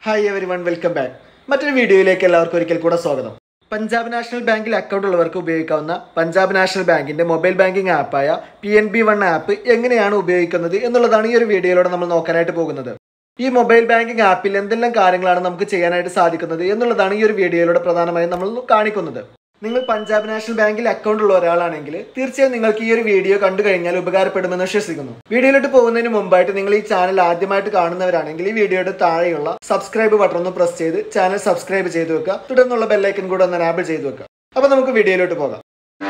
Hi everyone, welcome back. മറ്റൊരു വീഡിയോയിലേക്ക് എല്ലാവർക്കും ഒരിക്കൽ കൂടെ സ്വാഗതം. പഞ്ചാബ് നാഷണൽ ബാങ്കിൽ അക്കൗണ്ട് ഉള്ളവർക്ക് ഉപയോഗിക്കാവുന്ന പഞ്ചാബ് നാഷണൽ ബാങ്കിന്റെ മൊബൈൽ ബാങ്കിംഗ് ആപ്പായ PNB1 ആപ്പ് എങ്ങനെയാണ് ഉപയോഗിക്കുന്നത് എന്നുള്ളതാണ് ഈ ഒരു വീഡിയോയിലൂടെ നമ്മൾ നോക്കാനായിട്ട് പോകുന്നത്. ഈ മൊബൈൽ ബാങ്കിംഗ് ആപ്പിൽ എന്തെല്ലാം കാര്യങ്ങളാണ് നമുക്ക് ചെയ്യാനായിട്ട് സാധിക്കുന്നത് എന്നുള്ളതാണ് ഈ ഒരു വീഡിയോയിലൂടെ പ്രധാനമായും നമ്മൾ കാണിക്കുന്നത്. നിങ്ങൾ പഞ്ചാബ് നാഷണൽ ബാങ്കിൽ അക്കൗണ്ട് ഉള്ള ഒരാളാണെങ്കിൽ തീർച്ചയായും നിങ്ങൾക്ക് ഈ ഒരു വീഡിയോ കണ്ടു കഴിഞ്ഞാൽ ഉപകാരപ്പെടുമെന്ന് വിശ്വസിക്കുന്നു. വീഡിയോയിലോട്ട് പോകുന്നതിന് മുമ്പായിട്ട് നിങ്ങൾ ഈ ചാനൽ ആദ്യമായിട്ട് കാണുന്നവരാണെങ്കിൽ ഈ വീഡിയോയുടെ താഴെയുള്ള സബ്സ്ക്രൈബ് ബട്ടൺ ഒന്ന് പ്രസ് ചെയ്ത് ചാനൽ സബ്സ്ക്രൈബ് ചെയ്ത് വെക്കുക. തുടർന്നുള്ള ബെല്ലൈക്കൺ കൂടെ ഒന്ന് എനാബിൾ ചെയ്ത് വെക്കുക. അപ്പോൾ നമുക്ക് വീഡിയോയിലോട്ട് പോകാം.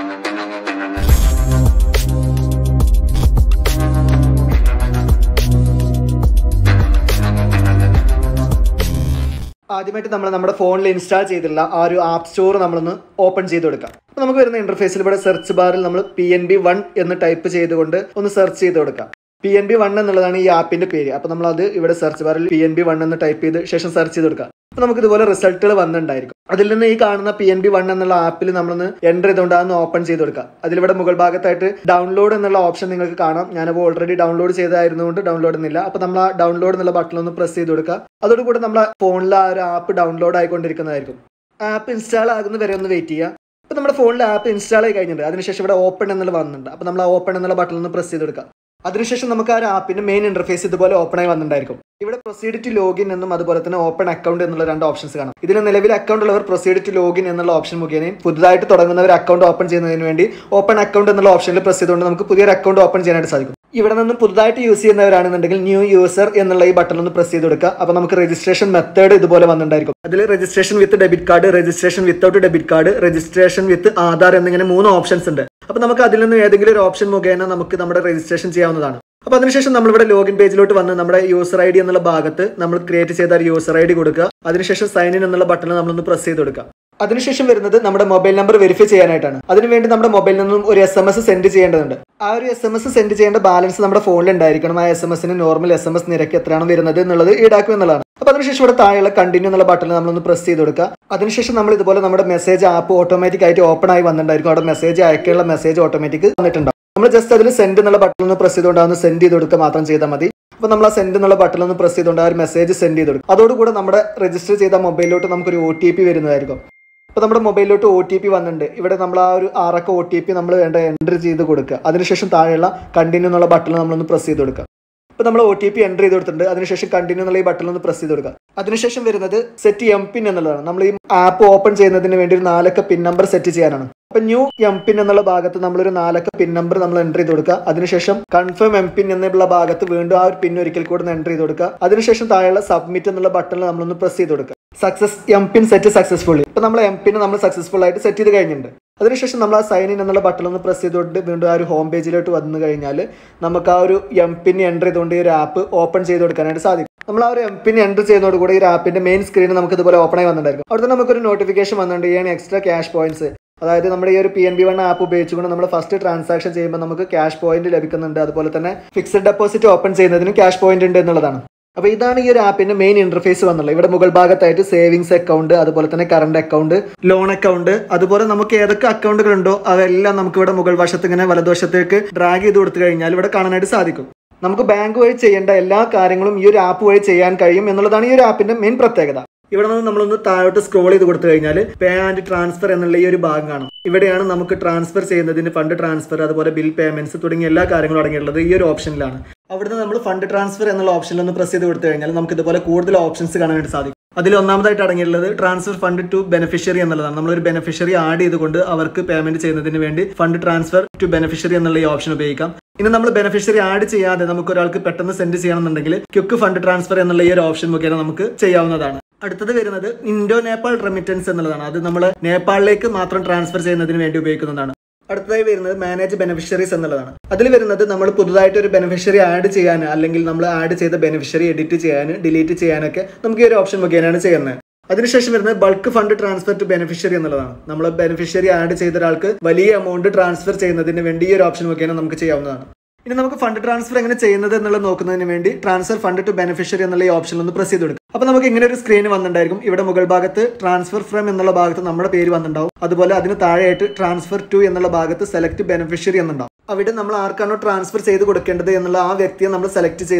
ആദ്യമായിട്ട് നമ്മൾ നമ്മുടെ ഫോണിൽ ഇൻസ്റ്റാൾ ചെയ്തിട്ടുള്ള ആ ഒരു ആപ്പ് സ്റ്റോർ നമ്മളൊന്ന് ഓപ്പൺ ചെയ്ത് കൊടുക്കാം. അപ്പോൾ നമുക്ക് വരുന്ന ഇന്റർഫേസിൽ ഇവിടെ സെർച്ച് ബാറിൽ നമ്മൾ PNB1 എന്ന് ടൈപ്പ് ചെയ്തുകൊണ്ട് ഒന്ന് സെർച്ച് ചെയ്ത് കൊടുക്കാം. PNB1 എന്നുള്ളതാണ് ഈ ആപ്പിന്റെ പേര്. അപ്പോൾ നമ്മൾ അത് ഇവിടെ സെർച്ച് ബാറിൽ PNB1 എന്ന് ടൈപ്പ് ചെയ്ത് ശേഷം സെർച്ച് ചെയ്ത് കൊടുക്കാം. അപ്പോൾ നമുക്ക് ഇതുപോലെ റിസൾട്ടുകൾ വന്നിട്ടുണ്ടായിരിക്കും. അതിൽ നിന്ന് ഈ കാണുന്ന PNB1 എന്നുള്ള ആപ്പിൽ നമ്മളൊന്ന് എൻ്റർ ചെയ്തുകൊണ്ട് അതൊന്ന് ഓപ്പൺ ചെയ്ത് കൊടുക്കാം. അതിലിവിടെ മുകൾ ഭാഗത്തായിട്ട് ഡൗൺലോഡ് എന്നുള്ള ഓപ്ഷൻ നിങ്ങൾക്ക് കാണാം. ഞാനപ്പോൾ ഓൾറെഡി ഡൗൺലോഡ് ചെയ്തായിരുന്നുകൊണ്ട് ഡൗൺലോഡ് എന്നില്ല. അപ്പോൾ നമ്മൾ ആ ഡൗൺലോഡ് എന്നുള്ള ബട്ടൺ ഒന്ന് പ്രസ് ചെയ്ത് കൊടുക്കുക. അതോടുകൂടി നമ്മുടെ ഫോണിൽ ആ ഒരു ആപ്പ് ഡൗൺലോഡ് ആയിക്കൊണ്ടിരിക്കുന്നതായിരിക്കും. ആപ്പ് ഇൻസ്റ്റാൾ ആകുന്ന വരെ ഒന്ന് വെയിറ്റ് ചെയ്യുക. അപ്പോൾ നമ്മുടെ ഫോണിൽ ആപ്പ് ഇൻസ്റ്റാൾ ആയി കഴിഞ്ഞിട്ടുണ്ട്. അതിനുശേഷം ഇവിടെ ഓപ്പൺ എന്നുള്ള വന്നിട്ടുണ്ട്. അപ്പോൾ നമ്മൾ ആ ഓപ്പൺ എന്നുള്ള ബട്ടൺ ഒന്ന് പ്രസ് ചെയ്ത് കൊടുക്കുക. അതിനുശേഷം നമുക്ക് ആ ഒരു ആപ്പിന്റെ മെയിൻ ഇന്റർഫേസ് ഇതുപോലെ ഓപ്പൺ ആയി വന്നിട്ടുണ്ടായിരിക്കും. ഇവിടെ പ്രൊസീഡ് ടു ലോഗിൻ എന്നും അതുപോലെ തന്നെ ഓപ്പൺ അക്കൗണ്ട് എന്നുള്ള രണ്ട് ഓപ്ഷൻസ് കാണാം. ഇതിൽ നിലവിൽ അക്കൗണ്ട് ഉള്ളവർ പ്രൊസീഡ് ടു ലോഗിൻ എന്നുള്ള ഓപ്ഷൻ മുഖേനയും പുതുതായിട്ട് തുടങ്ങുന്നവർ അക്കൗണ്ട് ഓപ്പൺ ചെയ്യുന്നതിന് വേണ്ടി ഓപ്പൺ അക്കൗണ്ട് എന്നുള്ള ഓപ്ഷനിൽ പ്രസ് ചെയ്തുകൊണ്ട് നമുക്ക് പുതിയൊരു അക്കൗണ്ട് ഓപ്പൺ ചെയ്യാനായിട്ട് സാധിക്കും. ഇവിടെ നിന്നും പുതുതായിട്ട് യൂസ് ചെയ്യുന്നവരാണെന്നുണ്ടെങ്കിൽ ന്യൂ യൂസർ എന്നുള്ള ഈ ബട്ടൺ ഒന്ന് പ്രസ് ചെയ്ത് കൊടുക്കുക. അപ്പോൾ നമുക്ക് രജിസ്ട്രേഷൻ മെത്തേഡ് ഇതുപോലെ വന്നിട്ടുണ്ടായിരിക്കും. അതിൽ registration with debit card, registration without debit card, registration with Aadhaar എന്നിങ്ങനെ 3 ഓപ്ഷൻസ് ഉണ്ട്. അപ്പോൾ നമുക്ക് അതിൽ നിന്ന് ഏതെങ്കിലും ഒരു ഓപ്ഷൻ മുഖേന നമുക്ക് നമ്മുടെ രജിസ്ട്രേഷൻ ചെയ്യാവുന്നതാണ്. അപ്പോൾ അതിനുശേഷം നമ്മളിവിടെ ലോഗിൻ പേജിലോട്ട് വന്ന് നമ്മുടെ യൂസർ ID എന്നുള്ള ഭാഗത്ത് നമ്മൾ ക്രിയേറ്റ് ചെയ്ത യൂസർ ID കൊടുക്കുക. അതിനുശേഷം സൈൻ ഇൻ എന്നുള്ള ബട്ടൺ നമ്മളൊന്ന് പ്രസ് ചെയ്ത് കൊടുക്കുക. അതിനുശേഷം വരുന്നത് നമ്മുടെ മൊബൈൽ നമ്പർ വെരിഫൈ ചെയ്യാനായിട്ടാണ്. അതിനുവേണ്ടി നമ്മുടെ മൊബൈലിൽ നിന്നും ഒരു SMS സെൻഡ് ചെയ്യേണ്ടതുണ്ട്. ആ ഒരു SMS സെൻഡ് ചെയ്യേണ്ട ബാലൻസ് നമ്മുടെ ഫോണിൽ ഉണ്ടായിരിക്കണം. ആ SMS-ന് നോർമൽ SMS നിരക്ക് എത്രയാണ് വരുന്നത് എന്നുള്ളത് ഈടാക്കും എന്നുള്ളതാണ്. അപ്പോൾ അതിനുശേഷം ഇവിടെ താഴെയുള്ള കണ്ടിന്യൂ എന്നുള്ള ബട്ടൺ നമ്മളൊന്ന് പ്രസ് ചെയ്ത് കൊടുക്കുക. അതിനുശേഷം നമ്മൾ ഇതുപോലെ നമ്മുടെ മെസ്സേജ് ആപ്പ് ഓട്ടോമാറ്റിക് ആയിട്ട് ഓപ്പൺ ആയി വന്നിട്ടുണ്ടായിരിക്കും. അവിടെ മെസ്സേജ് അയക്കാനുള്ള മെസ്സേജ് ഓട്ടോമാറ്റിക് വന്നിട്ടുണ്ടാവും. നമ്മൾ ജസ്റ്റ് അതിൽ സെൻഡ് എന്നുള്ള ബട്ടൺ ഒന്ന് പ്രസ് ചെയ്തുകൊണ്ട് അതൊന്ന് സെൻഡ് ചെയ്ത് കൊടുക്കുക മാത്രം ചെയ്താൽ മതി. അപ്പോൾ നമ്മൾ ആ സെൻഡ് എന്നുള്ള ബട്ടൺ ഒന്ന് പ്രസ് ചെയ്തുകൊണ്ട് ആ ഒരു മെസ്സേജ് സെൻഡ് ചെയ്ത് കൊടുക്കും. അതോടുകൂടെ നമ്മുടെ രജിസ്റ്റർ ചെയ്ത മൊബൈലിലോട്ട് നമുക്കൊരു OTP വരുന്നതായിരിക്കും. അപ്പോൾ നമ്മുടെ മൊബൈലിലോട്ട് OTP വന്നിട്ടുണ്ട്. ഇവിടെ നമ്മൾ ആ ഒരു 6 അക്ക OTP നമ്മൾ വേണ്ട എൻ്റർ ചെയ്ത് കൊടുക്കുക. അതിനുശേഷം താഴെയുള്ള കണ്ടിന്യൂ എന്നുള്ള ബട്ടൺ നമ്മളൊന്ന് പ്രസ് ചെയ്ത് കൊടുക്കുക. അപ്പോൾ നമ്മൾ OTP എൻ്റർ ചെയ്ത് കൊടുത്തിട്ടുണ്ട്. അതിനുശേഷം കണ്ടിന്യൂ എന്നുള്ള ഈ ബട്ടൺ ഒന്ന് പ്രസ് ചെയ്ത് കൊടുക്കുക. അതിനുശേഷം വരുന്നത് സെറ്റ് MPIN എന്നുള്ളതാണ്. നമ്മൾ ഈ ആപ്പ് ഓപ്പൺ ചെയ്യുന്നതിന് വേണ്ടി ഒരു 4 അക്ക പിൻ നമ്പർ സെറ്റ് ചെയ്യാനാണ്. അപ്പോൾ ന്യൂ MPIN എന്നുള്ള ഭാഗത്ത് നമ്മളൊരു 4 അക്ക പിൻ നമ്പർ നമ്മൾ എൻ്റർ ചെയ്ത് കൊടുക്കുക. അതിനുശേഷം കൺഫേം MPIN എന്നുള്ള ഭാഗത്ത് വീണ്ടും ആ ഒരു പിൻ ഒരിക്കൽ കൂടെ എൻ്റർ ചെയ്ത് കൊടുക്കുക. അതിനുശേഷം താഴെയുള്ള സബ്മിറ്റ് എന്നുള്ള ബട്ടണിൽ നമ്മളൊന്ന് പ്രസ് ചെയ്ത് കൊടുക്കുക. Success MPIN set successfully. ഇപ്പോൾ നമ്മൾ MPIN നമ്മൾ സക്സസ്ഫുൾ ആയിട്ട് സെറ്റ് ചെയ്ത് കഴിഞ്ഞിട്ടുണ്ട്. അതിനുശേഷം നമ്മൾ ആ സൈൻ ഇൻ എന്നുള്ള ബട്ടൺ ഒന്ന് പ്രസ് ചെയ്തുകൊണ്ട് വീണ്ടും ആ ഒരു ഹോം പേജിലോട്ട് വന്നു കഴിഞ്ഞാൽ നമുക്ക് ആ ഒരു MPIN എൻ്റർ ചെയ്തുകൊണ്ട് ഈ ഒരു ആപ്പ് ഓപ്പൺ ചെയ്ത് കൊടുക്കാനായിട്ട് സാധിക്കും. നമ്മൾ ആ ഒരു MPIN എൻ്റർ ചെയ്യുന്നതോടുകൂടി ഈ ഒരു ആപ്പിന്റെ മെയിൻ സ്ക്രീൻ നമുക്ക് ഇതുപോലെ ഓപ്പൺ ആയി വന്നിട്ടുണ്ടായിരിക്കും. അവിടെ തന്നെ നമുക്കൊരു നോട്ടിഫിക്കേഷൻ വന്നിട്ടുണ്ട്. ഈ എക്സ്ട്രാ ക്യാഷ് പോയിന്റ്സ്, അതായത് നമ്മുടെ ഈ ഒരു PNB1 ആപ്പ് ഉപയോഗിച്ചുകൊണ്ട് നമ്മൾ ഫസ്റ്റ് ട്രാൻസാക്ഷൻ ചെയ്യുമ്പോൾ നമുക്ക് ക്യാഷ് പോയിന്റ് ലഭിക്കുന്നുണ്ട്. അതുപോലെ തന്നെ ഫിക്സഡ് ഡെപ്പോസിറ്റ് ഓപ്പൺ ചെയ്യുന്നതിനും ക്യാഷ് പോയിന്റ് ഉണ്ട് എന്നുള്ളതാണ്. അപ്പോൾ ഇതാണ് ഈ ഒരു ആപ്പിന്റെ മെയിൻ ഇന്റർഫേസ് വന്നുള്ളത്. ഇവിടെ മുകൾ ഭാഗത്തായിട്ട് സേവിങ്സ് അക്കൗണ്ട്, അതുപോലെ തന്നെ കറണ്ട് അക്കൗണ്ട്, ലോൺ അക്കൗണ്ട്, അതുപോലെ നമുക്ക് ഏതൊക്കെ അക്കൗണ്ടുകൾ ഉണ്ടോ അതെല്ലാം നമുക്ക് ഇവിടെ മുകൾ വശത്ത് ഇങ്ങനെ വലതുവശത്തേക്ക് ഡ്രാഗ് ചെയ്ത് കൊടുത്തു കഴിഞ്ഞാൽ ഇവിടെ കാണാനായിട്ട് സാധിക്കും. നമുക്ക് ബാങ്ക് വഴി ചെയ്യേണ്ട എല്ലാ കാര്യങ്ങളും ഈ ഒരു ആപ്പ് വഴി ചെയ്യാൻ കഴിയും എന്നുള്ളതാണ് ഈ ഒരു ആപ്പിന്റെ മെയിൻ പ്രത്യേകത. ഇവിടെ നിന്ന് നമ്മളൊന്ന് താഴോട്ട് സ്ക്രോൾ ചെയ്ത് കൊടുത്തു കഴിഞ്ഞാൽ പേ ആൻഡ് ട്രാൻസ്ഫർ എന്നുള്ള ഈ ഒരു ഭാഗം കാണും. ഇവിടെയാണ് നമുക്ക് ട്രാൻസ്ഫർ ചെയ്യുന്നതിന് ഫണ്ട് ട്രാൻസ്ഫർ, അതുപോലെ ബിൽ പേയ്മെന്റ്സ് തുടങ്ങിയ എല്ലാ കാര്യങ്ങളും അടങ്ങിയിട്ടുള്ളത് ഈ ഒരു ഓപ്ഷനിലാണ്. അവിടുന്ന് നമ്മൾ ഫണ്ട് ട്രാൻസ്ഫർ എന്നുള്ള ഓപ്ഷനിൽ ഒന്ന് പ്രസ് ചെയ്ത് കൊടുത്തു കഴിഞ്ഞാൽ നമുക്ക് ഇതുപോലെ കൂടുതൽ ഓപ്ഷൻസ് കാണാനായിട്ട് സാധിക്കും. അതിൽ ഒന്നാമതായിട്ട് അടങ്ങിയിട്ടുള്ളത് ട്രാൻസ്ഫർ ഫണ്ട് ടു ബെനിഫിഷ്യറി എന്നുള്ളതാണ്. നമ്മളൊരു ബെനിഫിഷ്യറി ആഡ് ചെയ്തുകൊണ്ട് അവർക്ക് പേയ്മെന്റ് ചെയ്യുന്നതിന് വേണ്ടി ഫണ്ട് ട്രാൻസ്ഫർ ടു ബെനിഫിഷ്യറി എന്നുള്ള ഈ ഓപ്ഷൻ ഉപയോഗിക്കാം. ഇനി നമ്മൾ ബെനിഫിഷ്യറി ആഡ് ചെയ്യാതെ നമുക്ക് ഒരാൾക്ക് പെട്ടെന്ന് സെൻഡ് ചെയ്യണമെന്നുണ്ടെങ്കിൽ ക്വിക്ക് ഫണ്ട് ട്രാൻസ്ഫർ എന്നുള്ള ഈ ഒരു ഓപ്ഷൻ മുഖേന നമുക്ക് ചെയ്യാവുന്നതാണ്. അടുത്തത് വരുന്നത് ഇൻഡോ നേപ്പാൾ റെമിറ്റൻസ് എന്നുള്ളതാണ്. അത് നമ്മൾ നേപ്പാളിലേക്ക് മാത്രം ട്രാൻസ്ഫർ ചെയ്യുന്നതിന് വേണ്ടി ഉപയോഗിക്കുന്നതാണ്. അടുത്തതായി വരുന്നത് മാനേജ് ബെനിഫിഷ്യറീസ് എന്നുള്ളതാണ്. അതിൽ വരുന്നത് നമ്മൾ പുതുതായിട്ട് ഒരു ബെനിഫിഷ്യറി ആഡ് ചെയ്യാൻ, അല്ലെങ്കിൽ നമ്മൾ ആഡ് ചെയ്ത ബെനിഫിഷ്യറി എഡിറ്റ് ചെയ്യാൻ, ഡിലീറ്റ് ചെയ്യാനൊക്കെ നമുക്ക് ഈ ഒരു ഓപ്ഷൻ മുഖേനയാണ് ചെയ്യുന്നത്. അതിനുശേഷം വരുന്നത് bulk fund transfer to beneficiary എന്നുള്ളതാണ്. നമ്മൾ ബെനിഫിഷ്യറി ആഡ് ചെയ്ത ഒരാൾക്ക് വലിയ എമൗണ്ട് ട്രാൻസ്ഫർ ചെയ്യുന്നതിന് വേണ്ടി ഈ ഒരു ഓപ്ഷൻ മുഖേന നമുക്ക് ചെയ്യാവുന്നതാണ്. ഇനി നമുക്ക് ഫണ്ട് ട്രാൻസ്ഫർ എങ്ങനെ ചെയ്യുന്നത് എന്നുള്ളത് നോക്കുന്നതിന് വേണ്ടി ട്രാൻസ്ഫർ ഫണ്ട് ടു ബെനിഫിഷ്യറി എന്നുള്ള ഈ ഓപ്ഷനിൽ ഒന്ന് പ്രസ് ചെയ്ത് കൊടുക്കും. അപ്പോൾ നമുക്ക് ഇങ്ങനെ ഒരു സ്ക്രീൻ വന്നിട്ടുണ്ടായിരിക്കും. ഇവിടെ മുകൾ ഭാഗത്ത് ട്രാൻസ്ഫർ ഫ്രം എന്നുള്ള ഭാഗത്ത് നമ്മുടെ പേര് വന്നിട്ടുണ്ടാവും. അതുപോലെ അതിന് താഴെയായിട്ട് ട്രാൻസ്ഫർ ടു എന്നുള്ള ഭാഗത്ത് സെലക്ട് ബെനിഫിഷ്യറി എന്നുണ്ടാവും. അവിടെ നമ്മൾ ആർക്കാണോ ട്രാൻസ്ഫർ ചെയ്ത് കൊടുക്കേണ്ടത് എന്നുള്ള ആ വ്യക്തിയെ നമ്മൾ സെലക്ട് ചെയ്ത് കൊടുക്കും.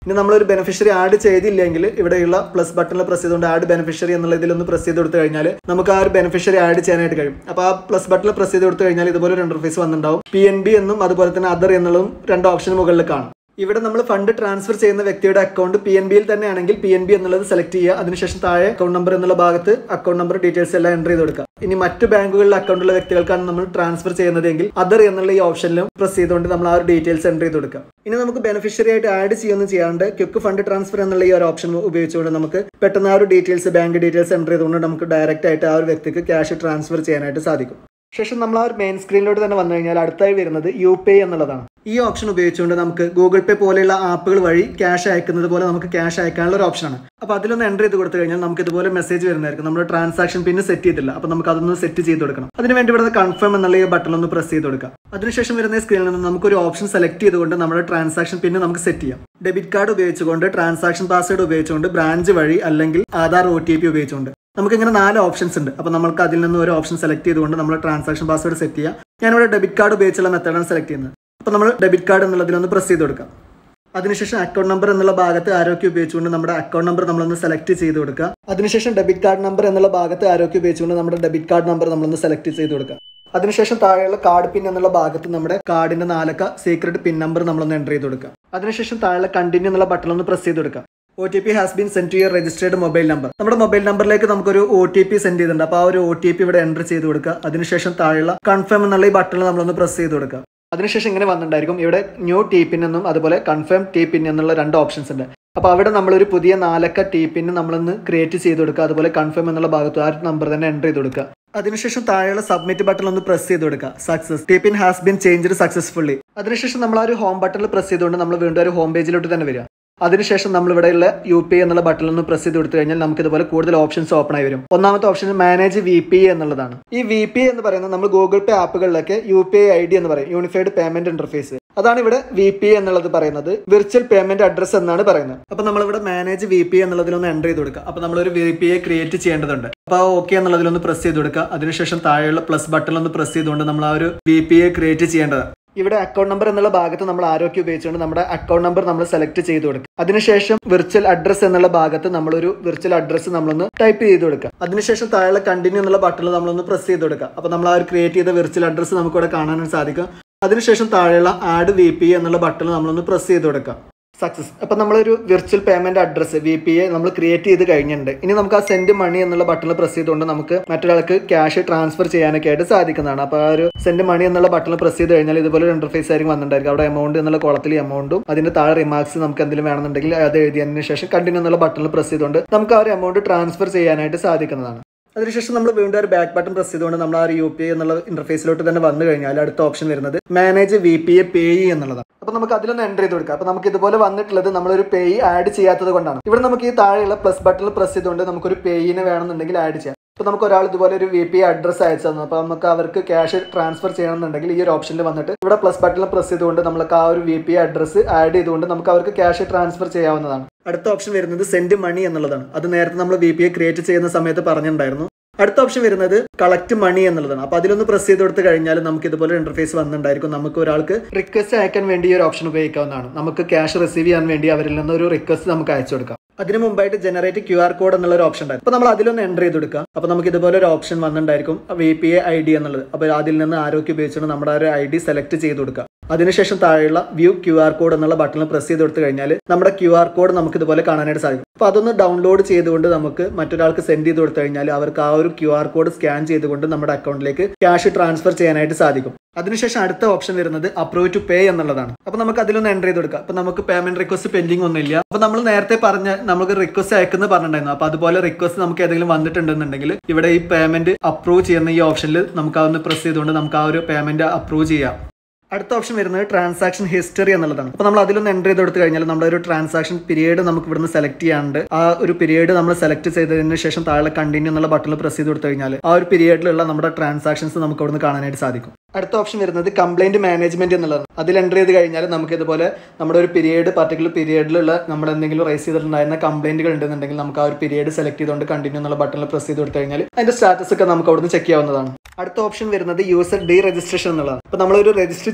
ഇനി നമ്മളൊരു ബെനിഫിഷ്യറി ആഡ് ചെയ്തില്ലെങ്കിൽ ഇവിടെയുള്ള പ്ലസ് ബട്ടണിൽ പ്രസ് ചെയ്തുകൊണ്ട് ആഡ് ബെനിഫിഷ്യറി എന്നുള്ള ഇതിലൊന്ന് പ്രസ് ചെയ്ത് കൊടുത്തു കഴിഞ്ഞാൽ നമുക്ക് ആ ഒരു ബെനിഫിഷ്യറി ആഡ് ചെയ്യാനായിട്ട് കഴിയും. അപ്പോൾ ആ പ്ലസ് ബട്ടണിൽ പ്രസ് ചെയ്ത് കൊടുത്തു കഴിഞ്ഞാൽ ഇതുപോലെ ഒരു ഇന്റർഫേസ് വന്നിട്ടുണ്ടാവും. PNB എന്നും അതുപോലെ തന്നെ അതർ എന്നുള്ളതും 2 ഓപ്ഷൻ മുകളിൽ കാണും. ഇവിടെ നമ്മൾ ഫണ്ട് ട്രാൻസ്ഫർ ചെയ്യുന്ന വ്യക്തിയുടെ അക്കൗണ്ട് PNBയിൽ തന്നെയാണെങ്കിൽ PNB എന്നുള്ളത് സെലക്ട് ചെയ്യുക. അതിനുശേഷം താഴെ അക്കൗണ്ട് നമ്പർ എന്നുള്ള ഭാഗത്ത് അക്കൗണ്ട് നമ്പർ ഡീറ്റെയിൽസ് എല്ലാം എൻ്റർ ചെയ്ത് കൊടുക്കുക. ഇനി മറ്റു ബാങ്കുകളിൽ അക്കൗണ്ടുള്ള വ്യക്തികൾക്കാണ് നമ്മൾ ട്രാൻസ്ഫർ ചെയ്യുന്നതെങ്കിൽ അതർ എന്നുള്ള ഈ ഓപ്ഷനിലും പ്രസ് ചെയ്തുകൊണ്ട് നമ്മൾ ആ ഒരു ഡീറ്റെയിൽസ് എൻ്റർ ചെയ്ത് കൊടുക്കുക. ഇനി നമുക്ക് ബെനിഫിഷ്യറി ആയിട്ട് ആഡ് ചെയ്യുകയൊന്നും ചെയ്യാണ്ട് ക്വിക്ക് ഫണ്ട് ട്രാൻസ്ഫർ എന്നുള്ള ഈ ഒരു ഓപ്ഷൻ ഉപയോഗിച്ചുകൊണ്ട് നമുക്ക് പെട്ടെന്ന് ആ ഒരു ഡീറ്റെയിൽസ് ബാങ്ക് ഡീറ്റെയിൽസ് എൻ്റർ ചെയ്തുകൊണ്ട് നമുക്ക് ഡയറക്റ്റ് ആയിട്ട് ആ ഒരു വ്യക്തിക്ക് ക്യാഷ് ട്രാൻസ്ഫർ ചെയ്യാനായിട്ട് സാധിക്കും. ശേഷം നമ്മൾ ആ ഒരു മെയിൻ സ്ക്രീനിലോട്ട് തന്നെ വന്നു കഴിഞ്ഞാൽ അടുത്തായി വരുന്നത് UPay എന്നുള്ളതാണ്. ഈ ഓപ്ഷൻ ഉപയോഗിച്ചുകൊണ്ട് നമുക്ക് ഗൂഗിൾ പേ പോലെയുള്ള ആപ്പുകൾ വഴി ക്യാഷ് അയക്കുന്നത് പോലെ നമുക്ക് ക്യാഷ് അയക്കാനുള്ള ഒരു ഓപ്ഷനാണ്. അപ്പോൾ അതിലൊന്ന് എൻ്റർ ചെയ്ത് കൊടുത്തു കഴിഞ്ഞാൽ നമുക്ക് ഇതുപോലെ മെസ്സേജ് വരുന്നതായിരിക്കും. നമ്മുടെ ട്രാൻസാക്ഷൻ പിന്നെ സെറ്റ് ചെയ്തില്ല, അപ്പോൾ നമുക്ക് അതൊന്ന് സെറ്റ് ചെയ്ത് കൊടുക്കണം. അതിനുവേണ്ടി ഇവിടെ കൺഫേം എന്നുള്ള ഈ ബട്ടൺ ഒന്ന് പ്രസ് ചെയ്ത് കൊടുക്കുക. അതിനുശേഷം വരുന്ന സ്ക്രീനിൽ നിന്ന് നമുക്കൊരു ഓപ്ഷൻ സെലക്ട് ചെയ്തുകൊണ്ട് നമ്മുടെ ട്രാൻസാക്ഷൻ പിന്നെ നമുക്ക് സെറ്റ് ചെയ്യാം. ഡെബിറ്റ് കാർഡ് ഉപയോഗിച്ചുകൊണ്ട്, ട്രാൻസാക്ഷൻ പാസ്വേഡ് ഉപയോഗിച്ചുകൊണ്ട്, ബ്രാഞ്ച് വഴി അല്ലെങ്കിൽ ആധാർ OTP ഉപയോഗിച്ചുകൊണ്ട് നമുക്കിങ്ങനെ 4 ഓപ്ഷൻസ് ഉണ്ട്. അപ്പോൾ നമുക്ക് അതിൽ നിന്ന് ഒരു ഓപ്ഷൻ സെലക്ട് ചെയ്തുകൊണ്ട് നമ്മൾ ട്രാൻസാക്ഷൻ പാസ്വേഡ് സെറ്റ് ചെയ്യാം. ഞാനിവിടെ ഡെബിറ്റ് കാർഡ് ഉപയോഗിച്ചുള്ള മെത്തേഡാണ് സെലക്ട് ചെയ്യുന്നത്. അപ്പോൾ നമ്മൾ ഡെബിറ്റ് കാർഡ് എന്നുള്ളതിലൊന്ന് പ്രസ് ചെയ്ത് കൊടുക്കാം. അതിനുശേഷം അക്കൗണ്ട് നമ്പർ എന്നുള്ള ഭാഗത്ത് ആരോഗ്യം ഉപയോഗിച്ചുകൊണ്ട് നമ്മുടെ അക്കൗണ്ട് നമ്പർ നമ്മളൊന്ന് സെലക്ട് ചെയ്ത് കൊടുക്കുക. അതിനുശേഷം ഡെബിറ്റ് കാർഡ് നമ്പർ എന്നുള്ള ഭാഗത്ത് ആരോഗ്യം ഉപയോഗിച്ചുകൊണ്ട് നമ്മുടെ ഡെബിറ്റ് കാർഡ് നമ്പർ നമ്മളൊന്ന് സെലക്ട് ചെയ്ത് കൊടുക്കുക. അതിനുശേഷം താഴെയുള്ള കാർഡ് പിൻ എന്നുള്ള ഭാഗത്ത് നമ്മുടെ കാർഡിന്റെ 4 അക്ക സീക്രട്ട് പിൻ നമ്പർ നമ്മളൊന്ന് എൻ്റർ ചെയ്ത് കൊടുക്കുക. അതിനുശേഷം താഴെയുള്ള കണ്ടിന്യൂ എന്നുള്ള ബട്ടൺ ഒന്ന് പ്രസ് ചെയ്ത് കൊടുക്കുക. OTP has been send to your registered mobile number. നമ്മുടെ മൊബൈൽ നമ്പറിലേക്ക് നമുക്കൊരു OTP സെൻഡ് ചെയ്തിട്ടുണ്ട്. അപ്പോൾ ആ ഒരു OTP ഇവിടെ എൻ്റർ ചെയ്ത് കൊടുക്കുക. അതിനുശേഷം താഴെയുള്ള കൺഫേം എന്നുള്ള ഈ ബട്ടണിൽ നമ്മളൊന്ന് പ്രസ് ചെയ്ത് കൊടുക്കുക. അതിനുശേഷം ഇങ്ങനെ വന്നിട്ടുണ്ടായിരിക്കും. ഇവിടെ ന്യൂ TPIN എന്നും അതുപോലെ കൺഫേം TPIN എന്നുള്ള 2 ഓപ്ഷൻസ് ഉണ്ട്. അപ്പോൾ അവിടെ നമ്മളൊരു പുതിയ 4 അക്ക TPIN നമ്മളൊന്ന് ക്രിയേറ്റ് ചെയ്ത് കൊടുക്കുക. അതുപോലെ കൺഫേം എന്നുള്ള ഭാഗത്ത് ആ നമ്പർ തന്നെ എൻ്റർ ചെയ്ത് കൊടുക്കുക. അതിനുശേഷം താഴെയുള്ള സബ്മിറ്റ് ബട്ടൺ ഒന്ന് പ്രസ് ചെയ്ത് കൊടുക്കുക. Success, TPIN has been changed successfully. അതിനുശേഷം നമ്മൾ ആ ഒരു ഹോം ബട്ടണിൽ പ്രസ് ചെയ്തുകൊണ്ട് നമ്മൾ വീണ്ടും ഒരു ഹോം പേജിലോട്ട് തന്നെ വരിക. അതിനുശേഷം നമ്മൾ ഇവിടെയുള്ള UPay എന്നുള്ള ബട്ടണിൽ ഒന്ന് പ്രസ് ചെയ്ത് കൊടുത്തു കഴിഞ്ഞാൽ നമുക്ക് ഇതുപോലെ കൂടുതൽ ഓപ്ഷൻസ് ഓപ്പൺ ആയി വരും. ഒന്നാമത്തെ ഓപ്ഷൻ മാനേജ് VPA എന്നുള്ളതാണ്. ഈ VPA എന്ന് പറയുന്നത് നമ്മൾ ഗൂഗിൾ പേ ആപ്പുകളിലൊക്കെ UPI ID എന്ന് പറയും, യൂണിഫൈഡ് പേയ്മെന്റ് ഇന്റർഫേസ്. അതാണ് ഇവിടെ VPA എന്നുള്ളത് പറയുന്നത്. വിർച്വൽ പേയ്മെന്റ് അഡ്രസ് എന്നാണ് പറയുന്നത്. അപ്പോൾ നമ്മളിവിടെ മാനേജ് VPA എന്നുള്ളതിലൊന്ന് എൻ്റർ ചെയ്ത് കൊടുക്കുക. അപ്പോൾ നമ്മളൊരു VPA ക്രിയേറ്റ് ചെയ്യേണ്ടതുണ്ട്. അപ്പോൾ ഓക്കെ എന്നുള്ളതിലൊന്ന് പ്രസ് ചെയ്ത് കൊടുക്കുക. അതിനുശേഷം താഴെയുള്ള പ്ലസ് ബട്ടണിൽ ഒന്ന് പ്രസ് ചെയ്തുകൊണ്ട് നമ്മൾ ആ ഒരു VPA ക്രിയേറ്റ് ചെയ്യേണ്ടതാണ്. ഇവിടെ അക്കൗണ്ട് നമ്പർ എന്നുള്ള ഭാഗത്ത് നമ്മൾ ആരോഗ്യം ഉപയോഗിച്ചുകൊണ്ട് നമ്മുടെ അക്കൗണ്ട് നമ്പർ നമ്മൾ സെലക്ട് ചെയ്ത് കൊടുക്കുക. അതിനുശേഷം വിർച്വൽ അഡ്രസ് എന്നുള്ള ഭാഗത്ത് നമ്മളൊരു വിർച്വൽ അഡ്രസ് നമ്മളൊന്ന് ടൈപ്പ് ചെയ്ത് കൊടുക്കുക. അതിനുശേഷം താഴെ കണ്ടിന്യൂ എന്നുള്ള ബട്ടണിൽ നമ്മളൊന്ന് പ്രസ് ചെയ്ത് കൊടുക്കുക. അപ്പോൾ നമ്മൾ ആ ഒരു ക്രിയേറ്റ് ചെയ്ത വിർച്വൽ അഡ്രസ് നമുക്കിവിടെ കാണാനും സാധിക്കും. അതിനുശേഷം താഴെയുള്ള ആഡ് VPA എന്നുള്ള ബട്ടണിൽ നമ്മളൊന്ന് പ്രസ് ചെയ്ത് കൊടുക്കുക. സക്സസ്. അപ്പോൾ നമ്മളൊരു വിർച്വൽ പേയ്മെന്റ് അഡ്രസ് VPA നമ്മൾ ക്രിയേറ്റ് ചെയ്ത് കഴിഞ്ഞിട്ടുണ്ട്. ഇനി നമുക്ക് ആ സെൻഡ് മണി എന്നുള്ള ബട്ടണിൽ പ്രസ് ചെയ്തുകൊണ്ട് നമുക്ക് മറ്റൊരാൾക്ക് ക്യാഷ് ട്രാൻസ്ഫർ ചെയ്യാനൊക്കെ ആയിട്ട് സാധിക്കുന്നതാണ്. അപ്പോൾ ആ ഒരു സെൻഡ് മണി എന്നുള്ള ബട്ടണിൽ പ്രസ് ചെയ്ത് കഴിഞ്ഞാൽ ഇതുപോലെ ഒരു ഇന്റർഫേസ് ആയിരിക്കും വന്നിട്ടുണ്ടായിരിക്കും. അവിടെ എമൗണ്ട് എന്നുള്ള കോളത്തിൽ എമൗണ്ടും അതിന്റെ താഴെ റിമാർക്സ് നമുക്ക് എന്തെങ്കിലും വേണമെന്നുണ്ടെങ്കിൽ അത് എഴുതിയതിനു ശേഷം കണ്ടിന്യൂ എന്നുള്ള ബട്ടണിൽ പ്രസ് ചെയ്തുകൊണ്ട് നമുക്ക് ആ ഒരു എമൗണ്ട് ട്രാൻസ്ഫർ ചെയ്യാനായിട്ട് സാധിക്കുന്നതാണ്. അതിനുശേഷം നമ്മൾ വീണ്ടും ഒരു ബാക്ക് ബട്ടൺ പ്രസ് ചെയ്തുകൊണ്ട് നമ്മൾ ആ ഒരു UPI എന്നുള്ള ഇന്റർഫേസിലോട്ട് തന്നെ വന്നു കഴിഞ്ഞാൽ അടുത്ത ഓപ്ഷൻ വരുന്നത് മാനേജ് VPA പേയി എന്നുള്ളതാണ്. അപ്പോൾ നമുക്ക് അതിലൊന്ന് എൻ്റർ ചെയ്ത് കൊടുക്കാം. അപ്പോൾ നമുക്ക് ഇതുപോലെ വന്നിട്ടുള്ളത് നമ്മളൊരു പേയി ആഡ് ചെയ്യാത്തത് കൊണ്ടാണ്. ഇവിടെ നമുക്ക് ഈ താഴെയുള്ള പ്ലസ് ബട്ടണിൽ പ്രസ് ചെയ്തുകൊണ്ട് നമുക്കൊരു പേയിനെ വേണമെന്നുണ്ടെങ്കിൽ ആഡ് ചെയ്യാം. അപ്പോൾ നമുക്ക് ഒരാൾ ഇതുപോലെ ഒരു VPA അഡ്രസ് അയച്ചു തന്നു. അപ്പോൾ നമുക്ക് അവർക്ക് ക്യാഷ് ട്രാൻസ്ഫർ ചെയ്യണമെന്നുണ്ടെങ്കിൽ ഈ ഒരു ഓപ്ഷനിൽ വന്നിട്ട് ഇവിടെ പ്ലസ് ബട്ടണിൽ പ്രസ് ചെയ്തുകൊണ്ട് നമുക്ക് ആ ഒരു VPA അഡ്രസ് ആഡ് ചെയ്തുകൊണ്ട് നമുക്ക് അവർക്ക് ക്യാഷ് ട്രാൻസ്ഫർ ചെയ്യാവുന്നതാണ്. അടുത്ത ഓപ്ഷൻ വരുന്നത് സെൻഡ് മണി എന്നുള്ളതാണ്. അത് നേരത്തെ നമ്മൾ VPA ക്രിയേറ്റ് ചെയ്യുന്ന സമയത്ത് പറഞ്ഞിട്ടുണ്ടായിരുന്നു. അടുത്ത ഓപ്ഷൻ വരുന്നത് കളക്ട് മണി എന്നുള്ളതാണ്. അപ്പോൾ അതിലൊന്ന് പ്രസ് ചെയ്ത് കൊടുത്ത് കഴിഞ്ഞാൽ നമുക്ക് ഇതുപോലെ ഇന്റർഫേസ് വന്നിട്ടുണ്ടായിരിക്കും. നമുക്ക് ഒരാൾക്ക് റിക്വസ്റ്റ് അയക്കാൻ വേണ്ടി ഈ ഒരു ഓപ്ഷൻ ഉപയോഗിക്കാവുന്നതാണ്. നമുക്ക് ക്യാഷ് റിസീവ് ചെയ്യാൻ വേണ്ടി അവരിൽ നിന്ന് ഒരു റിക്വസ്റ്റ് നമുക്ക് അയച്ചു കൊടുക്കാം. അതിന് മുമ്പായിട്ട് ജനറേറ്റ് QR കോഡ് എന്നുള്ള ഒരു ഓപ്ഷൻ ഉണ്ടായിരുന്നു. അപ്പോൾ നമ്മൾ അതിലൊന്ന് എൻ്റർ ചെയ്ത് കൊടുക്കുക. അപ്പോൾ നമുക്ക് ഇതുപോലെ ഒരു ഓപ്ഷൻ വന്നിട്ടുണ്ടായിരിക്കും VPA ID എന്നുള്ളത്. അപ്പോൾ അതിൽ നിന്ന് ആരോഗ്യം ഉപയോഗിച്ചുകൊണ്ട് നമ്മുടെ ആ ഒരു ID സെലക്ട് ചെയ്ത് കൊടുക്കുക. അതിനുശേഷം താഴെയുള്ള വ്യൂ QR കോഡ് എന്നുള്ള ബട്ടണിൽ പ്രസ് ചെയ്ത് കൊടുത്തു കഴിഞ്ഞാൽ നമ്മുടെ QR കോഡ് നമുക്ക് ഇതുപോലെ കാണാനായിട്ട് സാധിക്കും. അപ്പോൾ അതൊന്ന് ഡൗൺലോഡ് ചെയ്തുകൊണ്ട് നമുക്ക് മറ്റൊരാൾക്ക് സെൻഡ് ചെയ്ത് കൊടുത്തു കഴിഞ്ഞാൽ അവർക്ക് ആ ഒരു QR കോഡ് സ്കാൻ ചെയ്തുകൊണ്ട് നമ്മുടെ അക്കൗണ്ടിലേക്ക് ക്യാഷ് ട്രാൻസ്ഫർ ചെയ്യാനായിട്ട് സാധിക്കും. അതിനുശേഷം അടുത്ത ഓപ്ഷൻ വരുന്നത് അപ്രൂവ് ടു പേ എന്നുള്ളതാണ്. അപ്പോൾ നമുക്ക് അതിലൊന്ന് എൻ്റർ ചെയ്ത് കൊടുക്കാം. അപ്പോൾ നമുക്ക് പേയ്മെന്റ് റിക്വസ്റ്റ് പെൻഡിങ് ഒന്നുമില്ല. അപ്പോൾ നമ്മൾ നേരത്തെ പറഞ്ഞ നമുക്ക് റിക്വസ്റ്റ് അയക്കുന്നത് പറഞ്ഞിട്ടുണ്ടായിരുന്നു. അപ്പോൾ അതുപോലെ റിക്വസ്റ്റ് നമുക്ക് ഏതെങ്കിലും വന്നിട്ടുണ്ടെന്നുണ്ടെങ്കിൽ ഇവിടെ ഈ പേയ്മെന്റ് അപ്രൂവ് ചെയ്യുന്ന ഈ ഓപ്ഷനിൽ നമുക്ക് അതൊന്ന് പ്രസ് ചെയ്തുകൊണ്ട് നമുക്ക് ആ ഒരു പേയ്മെന്റ് അപ്രൂവ് ചെയ്യാം. അടുത്ത ഓപ്ഷൻ വരുന്നത് ട്രാൻസാക്ഷൻ ഹിസ്റ്ററി എന്നുള്ളതാണ്. അപ്പോൾ നമ്മൾ അതിലൊന്ന് എൻ്റർ ചെയ്ത് കൊടുത്തു കഴിഞ്ഞാൽ നമ്മുടെ ഒരു ട്രാൻസാക്ഷൻ പീരീഡ് നമുക്ക് ഇവിടുന്ന് സെലക്ട് ചെയ്യാണ്ട് ആ ഒരു പീരീഡ് നമ്മൾ സെലക്ട് ചെയ്തതിന് ശേഷം താഴെ കണ്ടിന്യൂ എന്നുള്ള ബട്ടണിൽ പ്രസ് ചെയ്ത് കൊടുത്തു കഴിഞ്ഞാൽ ആ ഒരു പീരീഡിലുള്ള നമ്മുടെ ട്രാൻസാക്ഷൻസ് നമുക്ക് ഇവിടുന്ന് കാണാനായിട്ട് സാധിക്കും. അടുത്ത ഓപ്ഷൻ വരുന്നത് കംപ്ലൈന്റ് മാനേജ്മെന്റ് എന്നുള്ളതാണ്. അതിൽ എൻ്റർ ചെയ്ത് കഴിഞ്ഞാൽ നമുക്ക് ഇതുപോലെ നമ്മുടെ ഒരു പീരീഡ് പർട്ടിക്കുലർ പീരീഡിലുള്ള നമ്മുടെ എന്തെങ്കിലും റൈസ് ചെയ്തിട്ടുണ്ടായിരുന്ന കംപ്ലൈന്റുകൾ ഉണ്ടെന്നുണ്ടെങ്കിൽ നമുക്ക് ആ ഒരു പീരീഡ് സെലക്ട് ചെയ്തുകൊണ്ട് കണ്ടിന്യൂ എന്നുള്ള ബട്ടണിൽ പ്രസ് ചെയ്ത് കൊടുത്തു കഴിഞ്ഞാൽ അതിന്റെ സ്റ്റാറ്റസ് ഒക്കെ നമുക്ക് അവിടുന്ന് ചെക്ക് ചെയ്യാവുന്നതാണ്. അടുത്ത ഓപ്ഷൻ വരുന്നത് യൂസർ ഡീ രജിസ്ട്രേഷൻ എന്നുള്ളതാണ്. അപ്പോൾ നമ്മളൊരു രജിസ്റ്റർ